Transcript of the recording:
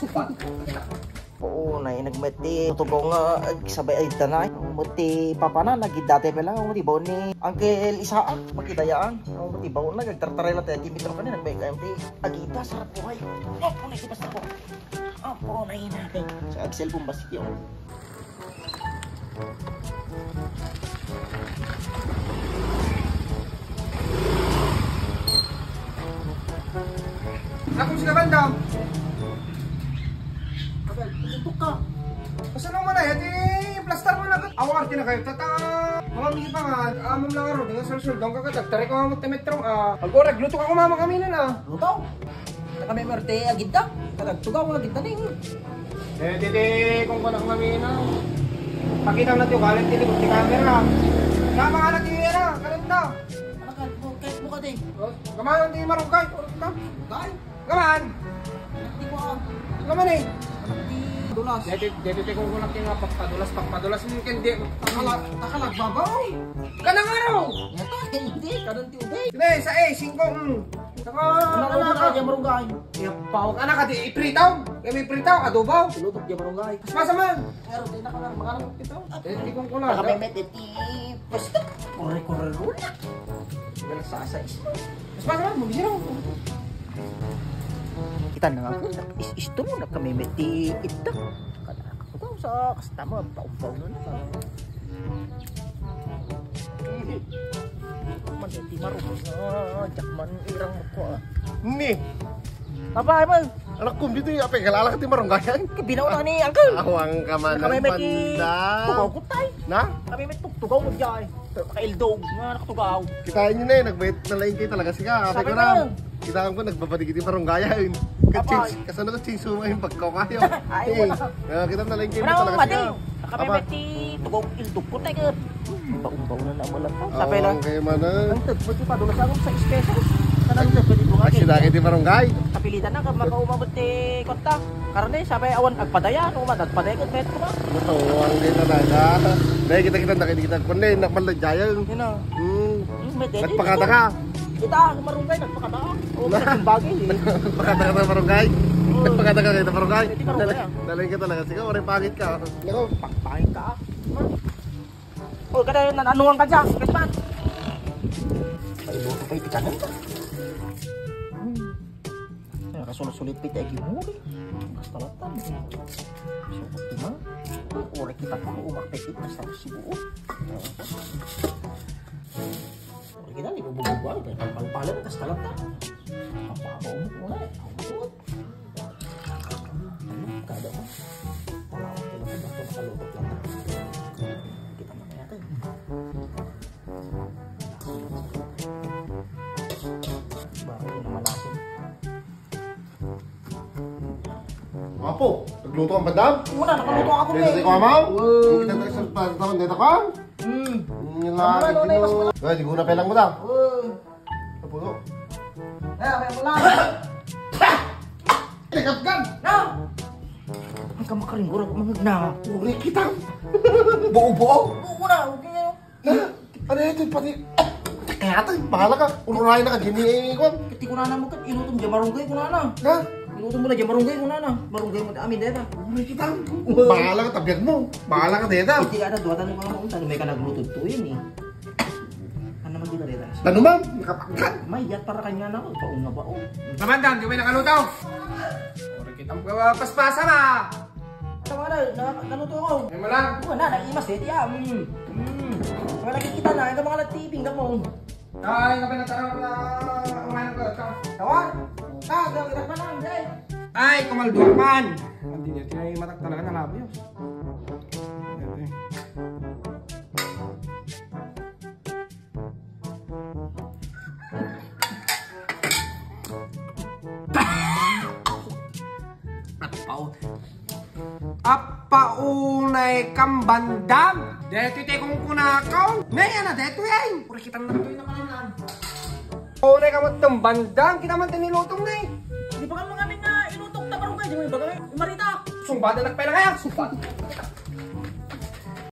supat. Oo, na nagmeti tugong sabay ay tanay. Muti papa na nagidate pa lang muti baw ni Uncle Isaac magidayaan. Muti baw na nagtartaray lang tayo kimitro kanina nagmay KMT. Agita sarap buhay. Opo na kita sarap. Opo na natin. Sa Axel Bombastic yun. Ako sila bandam. Tutok ka. Basta nung manay, ati plastar mo na agad. Awang arte na kayo, tata. Mamamigit pa nga, amam lang aro, dengan sul-sul, dong kakadag. Tarik ko nga magtametrong, agorag, luto ka kumama kami na. Lutaw. Kami merte agita. Kadagtugaw nga agita ning. Tete, kung panak kami na. Pakita natin yung kalit tinig di camera. Sama nga natin yun na, kalenda. Anak mo, kahit mo ka din. Gaman, hindi marungkay. Dahil. Gaman. Hindi ko ang. Gaman eh. Dulas. Dete kung kunak yung pakpadulas mungkin di. Nakalagbabaw. Kanang araw. Yata, hindi. Kanang tiubay. Sige, sa 5. Saka, Ano ka dyan marunggay? pawag anak ka di ipritaw. Kami ipritaw, adobaw. Lutok dyan marunggay. Masa man. Pero di na ka lang makarang ito. Dete kung kunak. Kami metiti. Basta. Kore-kore rula. Galang sa asais. Masa man, mabisiraw. Kita na nga po. Is-isto mo na kami meti ito. Kadakatugaw sa kastama. Paumpaw na na. Maniti marunggay na. Jakman irang ko ah. Ni, Apa man? anak kum dito yung apeng kalala kati marunggayan. Binaw na ni Uncle. Awang ka man Kami ng may tugaw panda. ko tay. Na? Kami may tugaw mo dyan. Kaildog nga nakatugaw. Kitain nyo na eh, nagbayit na lain kayo talaga siya. Apeng Sabi ko ko. na. Kitaan ko, nagbabadigit yung marunggayan. Apay. Kasano ko chinsu ngayon pagkaw kayo. Ay, Eh, wala. kita na lain kayo Wala talaga akong siya. mati. Kami may tugaw ildog ko tay. Baong-baw na naman lang. Sabi lang. Awang kayo man na. Ang tagpati pa doon sa akong 6 pesos. Kanang tagpati doon Kasi na kayo di marunggay. Kapilitan na kag makaumabot ti konta. Karne sabi awan agpadaya no man agpadaya ket met ko ba. Awang kayo talaga. Dahil kita nakikita ko na yung nakmaladyayan. Yun ah. Nagpakata ka. Kita marunggay nagpakata. O sa bagay. Nagpakata ka na marunggay. Nagpakata ka kayo na marunggay. Hindi marunggay ah. Dalayin ka talaga. Sige, oray pangit ka. Nako pakpahin ka. O kada nanuang ka diyan. Ket man. Ay mo pa itikanan ka. Sulit-sulit pita ay gimuri. Basta latan. So, optima. Ora kita pa umakpekit na sa sibuo. Ora kita ni bububuan pero palpalan ka sa latan. Papabaw mo muna. Kada mo. Wala ko lang ba ito makalubot lang. Kita na natin. Bago naman natin. Apo, nagluto ang bandam? Muna, nakaluto ako Dito tayo kamaw? Kita tayo sa pagkaman dito ka? Yung lagi mo. Well, di ko na pelang mo daw. Napuno. May mula. Tikap-gam! Na! Ang kamakaringura ko mga na. Uri kita. Buo-buo. Muna, huwag niyo. Ano ito? Pati... Kaya ito, bahala ka. Ununahin na ka. Gini ko. Kiti ko na naman kat. Inutom dyan marunggay ko na na. Ha? Inutom mo na dyan marunggay ko na na. Marunggay mo na amin deta. Uri kita. Bahala ka. Tabiag mo. Bahala ka dito. Kiti ka na, duwatan mo ka na. May ka naglutod to yun eh. Ano naman kita deta? Ano ma'am? Nakapagkat. May yat para kanya na ako. Paong na ba o? Namandam, di ba nakalutaw? Ora kita paspasa na. Ito mga na, naluto ako. Ay mo lang. Na, naimas eh. Tiya. Mga nakikita na. Ito mga natiping ka mo. Ay, kapag nataraw na umahan ko. Tawar. Gawin pa lang, Jay. Ay, kumalduak man. Hindi niya, tinay matak talaga na labi yun. Apaunay kambandam. Dito ite kung kunakaw. Ngayon na, dito yan. Pura kitang nagtuloy na kalaman. Unay ka mo itong bandam. Kita man tinilutong na eh. Di ba ka mga nga inutok na barangay? Di ba yung bagay? Marita! Sumbada nagpela kaya. Sumbada.